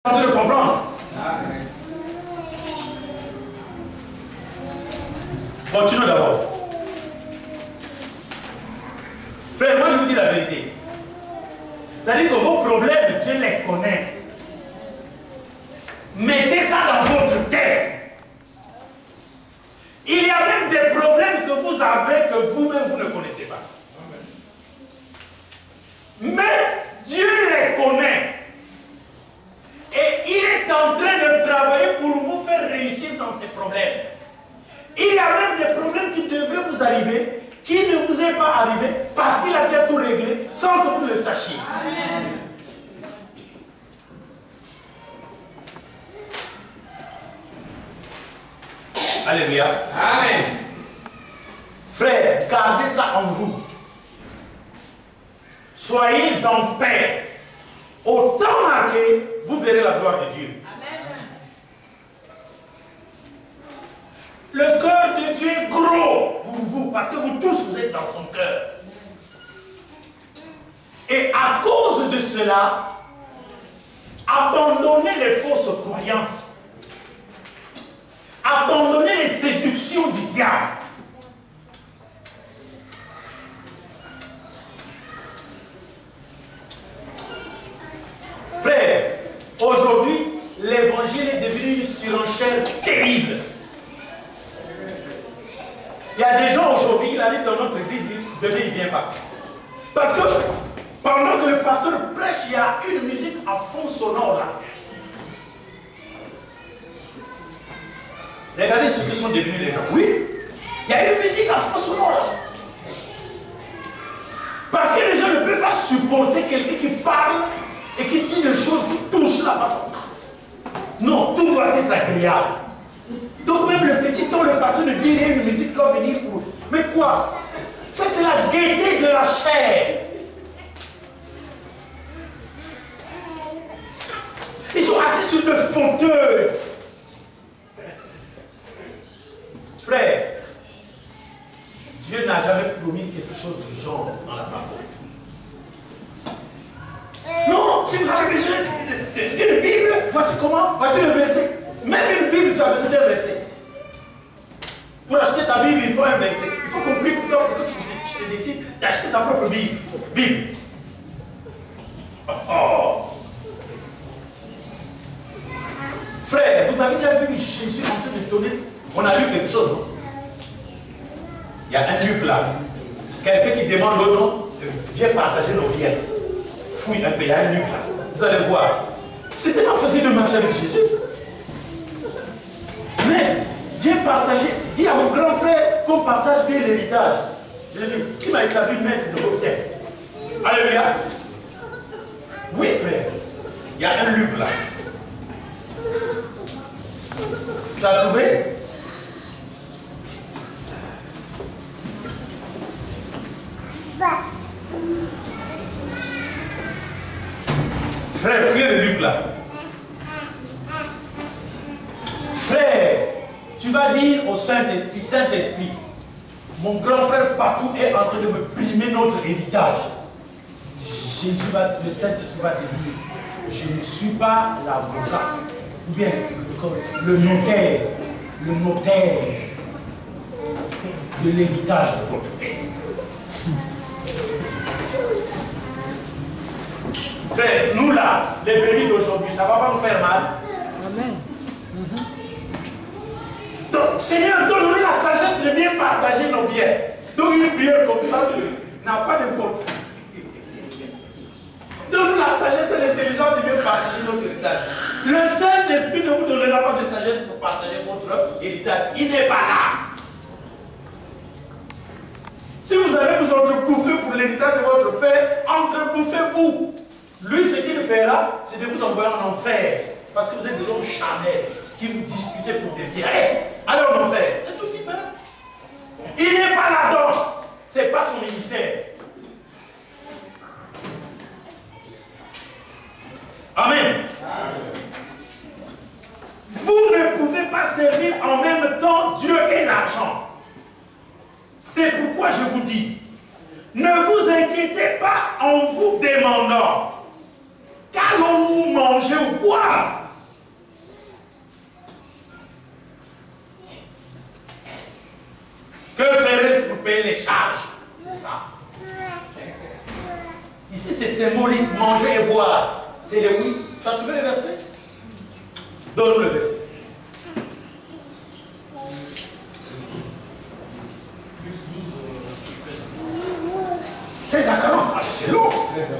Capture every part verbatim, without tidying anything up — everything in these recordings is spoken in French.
train de comprendre. Continuons d'abord. Frère, moi je vous dis la vérité. C'est-à-dire que vos problèmes, Dieu les connaît. Mettez ça dans votre tête. Il y a même des problèmes que vous avez que vous-même vous ne connaissez pas. Mais Dieu les connaît. Et il est en train de travailler pour vous faire réussir dans ces problèmes. Il y a même des problèmes qui devraient vous arriver, qui ne vous est pas arrivé, parce qu'il a déjà tout réglé, sans que vous ne le sachiez. Amen. Alléluia. Amen. Frère, gardez ça en vous. Soyez en paix. Au temps marqué, vous verrez la gloire de Dieu. Amen. Le cœur de Dieu est gros pour vous, parce que vous tous, vous êtes dans son cœur. Et à cause de cela, abandonnez les fausses croyances. Abandonnez les séductions du diable. Frère, aujourd'hui, l'évangile est devenu une surenchère terrible. Il y a des gens aujourd'hui, ils arrivent dans notre église, demain ils ne viennent pas. Parce que pendant que le pasteur prêche, il y a une musique à fond sonore là. Regardez ce que sont devenus les gens. Oui, il y a une musique à fond sonore là. Parce que les gens ne peuvent pas supporter quelqu'un qui parle et qui dit des choses qui touchent la personne. Non, tout doit être agréable. Donc même le petit ton, le pasteur ne dit rien, une musique doit venir pour... Mais quoi? Ça c'est la gaieté de la chair. Ils sont assis sur le fauteuil. Frère, Dieu n'a jamais promis quelque chose du genre dans la parole. Non, si vous avez besoin d'une Bible, voici comment, voici le verset. Même une Bible, tu as besoin d'un verset. Pour acheter ta Bible, il faut un verset. Il faut qu'on prie pour toi pour que tu, tu te décides d'acheter ta propre Bible. Bible. Oh, oh. Frère, vous avez déjà vu Jésus en train de donner. On a lu quelque chose, non? Il y a un luc là. Quelqu'un qui demande l'autre, non? Viens partager nos biens. Fouille un peu, il y a un luc là. Vous allez voir. C'était pas facile de marcher avec Jésus. Mais, viens partager. Dis à mon grand frère qu'on partage bien l'héritage. Je l'ai dit, qui m'a établi maître de vos biens? Alléluia. Oui, frère. Il y a un luc là. Tu as trouvé? Frère, frère le Luc là. Frère, tu vas dire au Saint-Esprit, Saint-Esprit, mon grand frère partout est en train de me primer notre héritage. Jésus va, le Saint-Esprit va te dire, je ne suis pas l'avocat, ou bien le notaire, le notaire de l'héritage de votre père. Frère, nous là, les bénis d'aujourd'hui, ça ne va pas nous faire mal. Amen. Mm-hmm. Donc, Seigneur, donne-nous la sagesse de bien partager nos biens. Donc, une prière comme ça n'a pas d'importance. Donne-nous la sagesse et l'intelligence de bien partager notre héritage. Le Saint-Esprit ne vous donnera pas de sagesse pour partager votre héritage. Il n'est pas là. Si vous allez vous entrebouffer pour l'héritage de votre père, entrebouffez-vous. Lui, ce qu'il fera, c'est de vous envoyer en enfer. Parce que vous êtes des hommes charnels qui vous disputez pour des biens. Allez, allez en enfer. C'est tout ce qu'il fera. Il n'est pas là-dedans. Ce n'est pas son ministère. Amen. Amen. Vous ne pouvez pas servir en même temps Dieu et l'argent. C'est pourquoi je vous dis, ne vous inquiétez pas en vous demandant, qu'allons-nous manger ou boire? payer les charges. C'est ça. Ici, c'est symbolique, manger et boire. C'est le oui. Tu as trouvé le verset? Donne-nous le verset. treize à quarante. Ah, c'est long.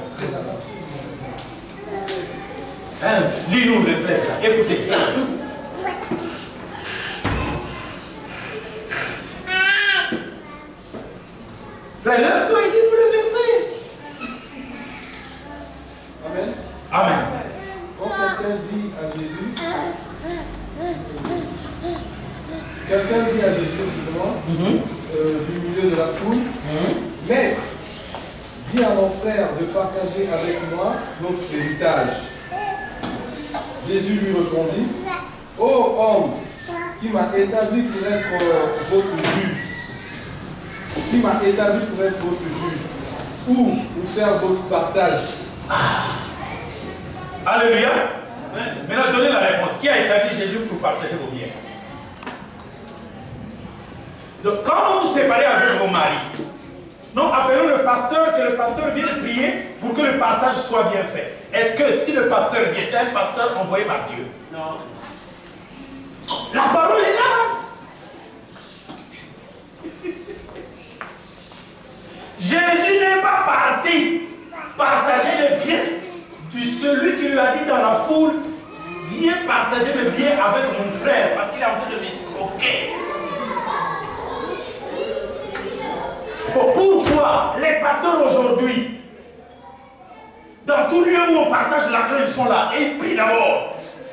Hein, lis-nous le treize là. Écoutez. Frère, lève-toi et lis-nous le verset. Amen. Amen. Donc quelqu'un dit à Jésus, quelqu'un dit à Jésus, excusez-moi, mm-hmm. euh, du milieu de la foule, mm-hmm. Maître, dis à mon frère de partager avec moi notre héritage. Jésus lui répondit, ô homme, qui m'a établi pour être euh, votre juge, qui m'a établi pour être votre juge, ou pour faire votre partage. Ah. Alléluia. Maintenant, donnez la réponse. Qui a établi Jésus pour partager vos biens? Donc, quand vous vous séparez avec vos maris, non, appelons le pasteur, que le pasteur vienne prier pour que le partage soit bien fait. Est-ce que si le pasteur vient, c'est un pasteur envoyé par Dieu? Non. La parole est là. Jésus n'est pas parti partager les biens de celui qui lui a dit dans la foule, viens partager mes biens avec mon frère parce qu'il est en train de m'escroquer. Pourquoi les pasteurs aujourd'hui, dans tout lieu où on partage l'argent, ils sont là et ils prient d'abord?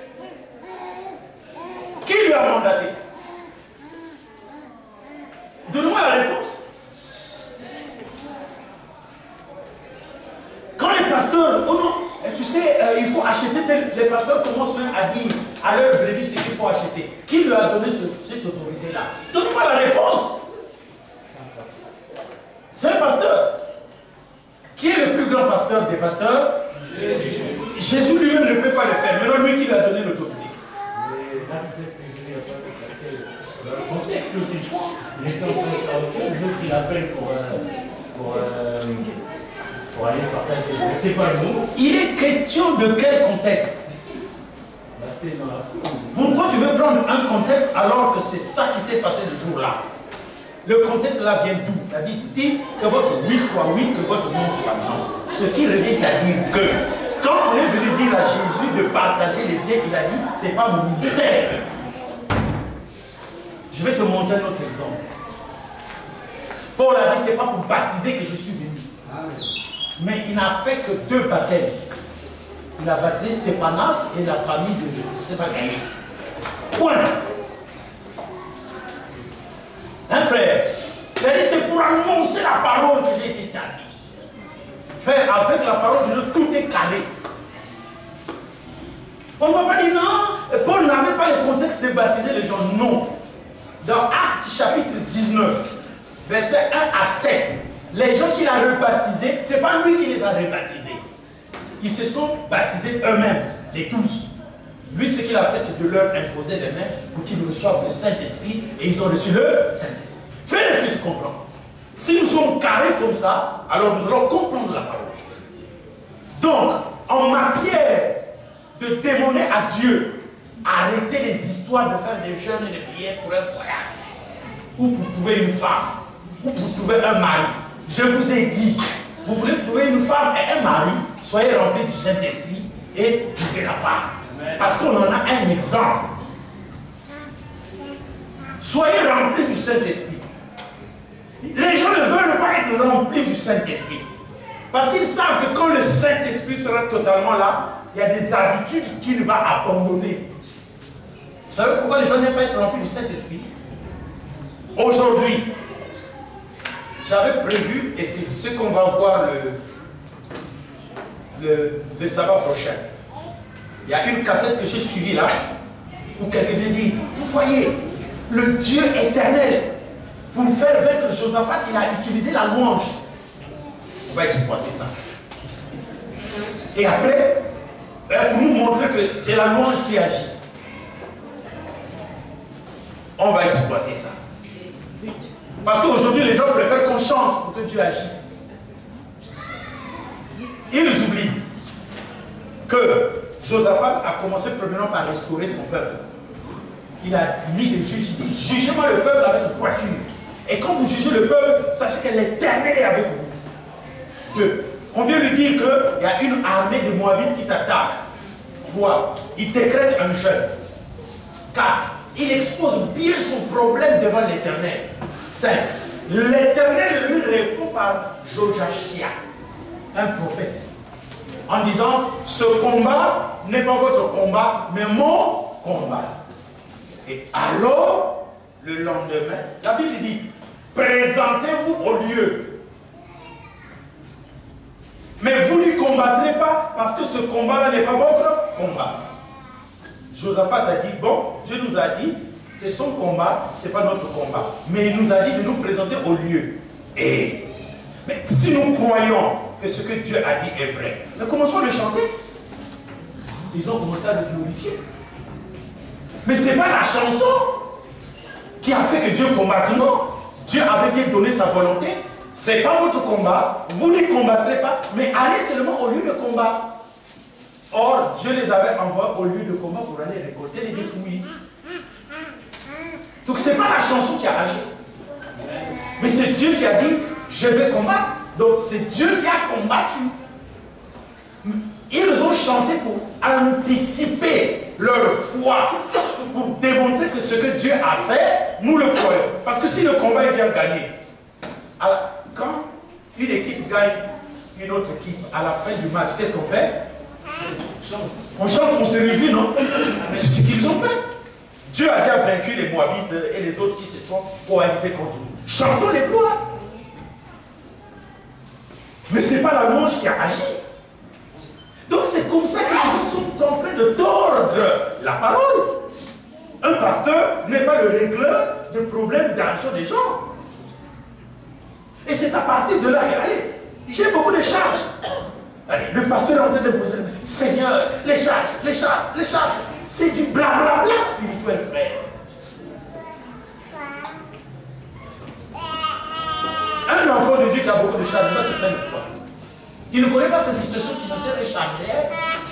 Qui lui a mandaté? Donne-moi la réponse. Quand les pasteurs, oh non, tu sais, euh, il faut acheter, tel, les pasteurs commencent même à dire à leur brebis ce qu'il faut acheter. Qui lui a donné ce, cette autorité-là? Donne-moi la réponse. C'est un pasteur. Qui est le plus grand pasteur des pasteurs? Jésus. Jésus lui-même ne peut pas le faire. Maintenant, lui qui lui a donné l'autorité. Là, peut-être que Jésus n'a pas fait dans le contexte aussi. Il est en train de faire autre chose, l'autre il appelle pour, euh, pour, euh, pour aller partager. C'est pas le mot. Il est question de quel contexte? Bah, c'était dans la foule. Pourquoi tu veux prendre un contexte alors que c'est ça qui s'est passé le jour-là? Le contexte là vient d'où? La Bible dit que votre oui soit oui, que votre non soit non. Ce qui revient à dire que quand on est venu dire à Jésus de partager les biens, il a dit, c'est pas mon ministère. Je vais te montrer un autre exemple. Paul a dit, c'est pas pour baptiser que je suis venu. Mais il n'a fait que deux baptêmes. Il a baptisé Stéphanas et la famille de Stéphanas. Point. Hein, frère? Il a dit, c'est pour annoncer la parole que j'ai été établi. Frère, avec la parole de Dieu, tout est calé. On ne va pas dire non, Paul n'avait pas le contexte de baptiser les gens. Non. Dans Actes chapitre dix-neuf, versets un à sept, les gens qu'il a rebaptisés, ce n'est pas lui qui les a rebaptisés. Ils se sont baptisés eux-mêmes, les douze. Lui, ce qu'il a fait, c'est de leur imposer les mains pour qu'ils reçoivent le Saint-Esprit et ils ont reçu le Saint-Esprit. Frère, est-ce que tu comprends? Si nous sommes carrés comme ça, alors nous allons comprendre la parole. Donc, en matière de démoner à Dieu, arrêtez les histoires de faire des jeûnes et des prières pour un voyage, ou pour trouver une femme, ou pour trouver un mari. Je vous ai dit, vous voulez trouver une femme et un mari, soyez remplis du Saint-Esprit et trouvez la femme. Parce qu'on en a un exemple. Soyez remplis du Saint-Esprit. Les gens ne veulent pas être remplis du Saint-Esprit. Parce qu'ils savent que quand le Saint-Esprit sera totalement là, il y a des habitudes qu'il va abandonner. Vous savez pourquoi les gens n'aiment pas être remplis du Saint-Esprit? Aujourd'hui, j'avais prévu, et c'est ce qu'on va voir le, le, le sabbat prochain. Il y a une cassette que j'ai suivie là, où quelqu'un vient dire, vous voyez, le Dieu éternel, pour faire vaincre Josaphat, il a utilisé la louange. On va exploiter ça. Et après, pour nous montrer que c'est la louange qui agit. On va exploiter ça. Parce qu'aujourd'hui, les gens préfèrent qu'on chante pour que Dieu agisse. Ils oublient que Josaphat a commencé premièrement par restaurer son peuple. Il a mis des juges, il dit, jugez-moi le peuple avec droiture. Et quand vous jugez le peuple, sachez que l'Éternel est avec vous. Deux, on vient lui dire qu'il y a une armée de Moabites qui t'attaque. Trois, il décrète un jeûne. Quatre, il expose bien son problème devant l'Éternel. Cinq, l'Éternel lui répond par Jojachia, un prophète, en disant, ce combat n'est pas votre combat, mais mon combat. Et alors, le lendemain, la Bible dit, présentez-vous au lieu. Mais vous ne combattrez pas parce que ce combat-là n'est pas votre combat. Josaphat a dit, bon, Dieu nous a dit, c'est son combat, ce n'est pas notre combat. Mais il nous a dit de nous présenter au lieu. Et, mais si nous croyons que ce que Dieu a dit est vrai, mais commençons à le chanter. Ils ont commencé à le glorifier. Mais ce n'est pas la chanson qui a fait que Dieu combatte, non. Dieu avait bien donné sa volonté. Ce n'est pas votre combat, vous ne combattrez pas, mais allez seulement au lieu de combat. Or, Dieu les avait envoyés au lieu de combat pour aller récolter les détruits. Donc ce n'est pas la chanson qui a agi. Mais c'est Dieu qui a dit, je vais combattre. Donc c'est Dieu qui a combattu. Ils ont chanté pour anticiper leur foi, pour démontrer que ce que Dieu a fait, nous le croyons. Parce que si le combat est déjà gagné, alors, quand une équipe gagne une autre équipe à la fin du match, qu'est-ce qu'on fait? On chante, on se réjouit, non? Mais c'est ce qu'ils ont fait. Dieu a déjà vaincu les Moabites et les autres qui se sont coalisés contre nous. Chantons les gloires. Mais ce n'est pas la louange qui a agi. Donc c'est comme ça que les gens sont en train de tordre la parole. Un pasteur n'est pas le régleur de problèmes d'argent des gens. Et c'est à partir de là, allez, j'ai beaucoup de charges. Allez, le pasteur est en train de poser, Seigneur, les charges, les charges, les charges. C'est du blablabla spirituel, frère. Un enfant de Dieu qui a beaucoup de charges, il va se plaindre de quoi? Il ne connaît pas sa situation financière et charnière.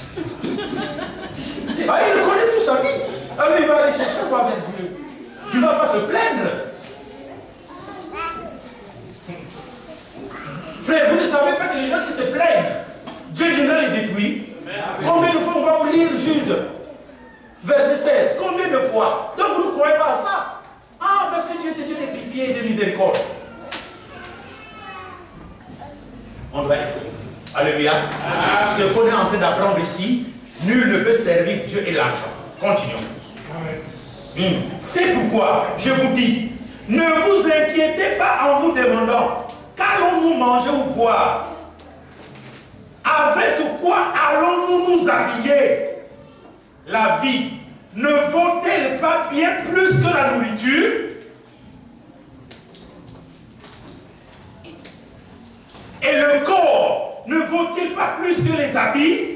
Ah, il le connaît toute sa vie. Alors il va aller chercher quoi avec Dieu? Il ne va pas se plaindre. Frère, vous ne savez pas que les gens qui se plaignent, Dieu viendra les détruire. Combien de fois on va vous lire Jude, verset seize? Combien de fois? Donc vous ne croyez pas à ça? Ah, parce que Dieu est Dieu de pitié et de miséricorde. On doit être. Alléluia. Ce qu'on est en train d'apprendre ici, nul ne peut servir Dieu et l'argent. Continuons. Hum. C'est pourquoi je vous dis, ne vous inquiétez pas en vous demandant, qu'allons-nous manger ou boire? Avec quoi allons-nous nous habiller? La vie ne vaut-elle pas bien plus que la nourriture? Et le corps ne vaut-il pas plus que les habits?